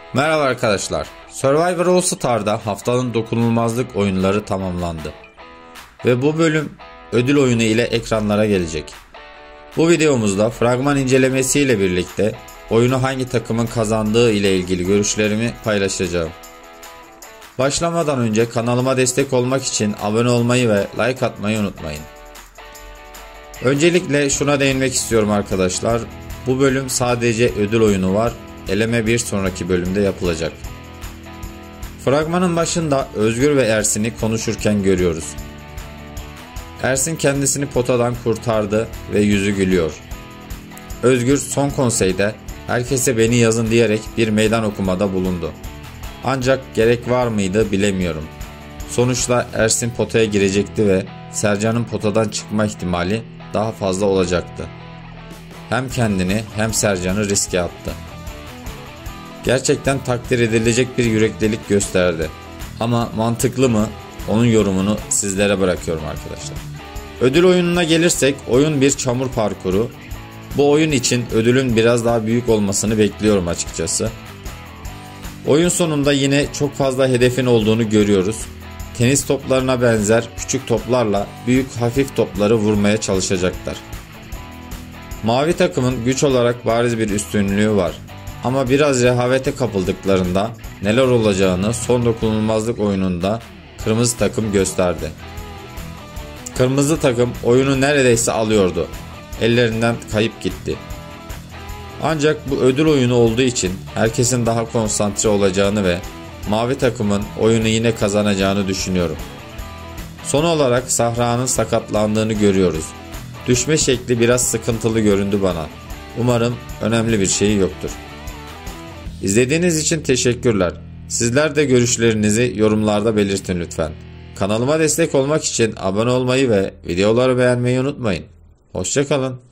Merhaba arkadaşlar. Survivor All Star'da haftanın dokunulmazlık oyunları tamamlandı. Ve bu bölüm ödül oyunu ile ekranlara gelecek. Bu videomuzda fragman incelemesi ile birlikte oyunu hangi takımın kazandığı ile ilgili görüşlerimi paylaşacağım. Başlamadan önce kanalıma destek olmak için abone olmayı ve like atmayı unutmayın. Öncelikle şuna değinmek istiyorum arkadaşlar. Bu bölüm sadece ödül oyunu var. Eleme bir sonraki bölümde yapılacak. Fragmanın başında Özgür ve Ersin'i konuşurken görüyoruz. Ersin kendisini potadan kurtardı ve yüzü gülüyor. Özgür son konseyde herkese beni yazın diyerek bir meydan okumada bulundu. Ancak gerek var mıydı bilemiyorum. Sonuçta Ersin potaya girecekti ve Sercan'ın potadan çıkma ihtimali daha fazla olacaktı. Hem kendini hem Sercan'ı riske attı. Gerçekten takdir edilecek bir yüreklilik gösterdi. Ama mantıklı mı? Onun yorumunu sizlere bırakıyorum arkadaşlar. Ödül oyununa gelirsek oyun bir çamur parkuru. Bu oyun için ödülün biraz daha büyük olmasını bekliyorum açıkçası. Oyun sonunda yine çok fazla hedefin olduğunu görüyoruz. Tenis toplarına benzer küçük toplarla büyük hafif topları vurmaya çalışacaklar. Mavi takımın güç olarak bariz bir üstünlüğü var. Ama biraz rehavete kapıldıklarında neler olacağını son dokunulmazlık oyununda kırmızı takım gösterdi. Kırmızı takım oyunu neredeyse alıyordu. Ellerinden kayıp gitti. Ancak bu ödül oyunu olduğu için herkesin daha konsantre olacağını ve mavi takımın oyunu yine kazanacağını düşünüyorum. Son olarak Sahra'nın sakatlandığını görüyoruz. Düşme şekli biraz sıkıntılı göründü bana. Umarım önemli bir şey yoktur. İzlediğiniz için teşekkürler. Sizler de görüşlerinizi yorumlarda belirtin lütfen. Kanalıma destek olmak için abone olmayı ve videoları beğenmeyi unutmayın. Hoşça kalın.